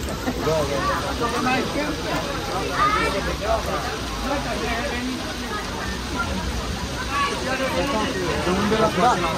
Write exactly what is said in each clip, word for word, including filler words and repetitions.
Da, de unde la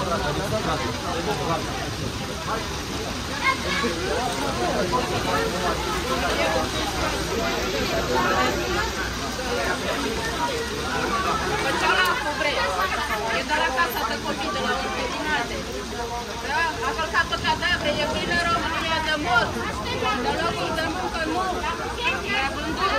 Făcea la Cubrea, e de la casa de copii de la orfelinate. Da? A călcat pe cadavre, e plină România de mod, de locuri de muncă nu, le-a vândut.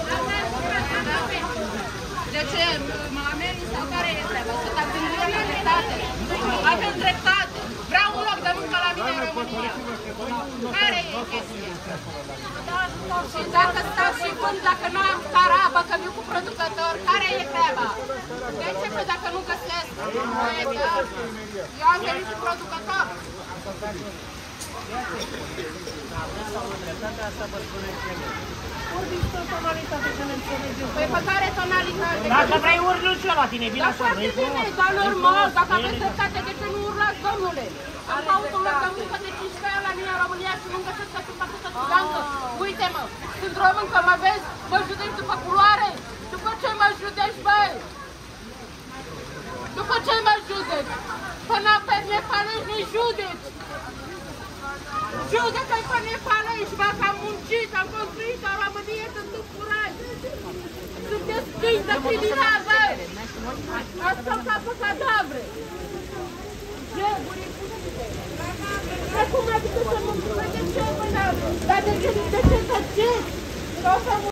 De ce mă amenință? Care e treaba? Să te gândim la dreptate. Avem dreptate. Vreau un loc de muncă la mine în România. Care e chestia? Și dacă stau și vând, dacă nu am carabă, că viu cu producător, care e treaba? De ce? Că dacă nu găsesc, eu am venit cu producător. Păi pe care tonalitate? Dacă vrei urlu și eu la tine, vin așa, vrei frumos. Dar normal, dacă aveți dreptate, de ce nu urlați, domnule? Am caut un loc de muncă de cincisprezece ani la mine în România și nu găsesc să fiu facă să țigancă. Uite-mă, sunt român, că mă vezi, mă judeci după culoare. După ce mă judeci, băi? După ce mă judeci? Până pe nepalești nu-i judeci. Judecă-i pe nepalești, bă, că am muncit, am construit o Românie de sub curaj. Sunteți fiți de criminali, băi! Ați călcat pe cadavre. Jegurii puțite. Dar cum adică să mă... De ce, băi, dar de ce, de ce, de ce?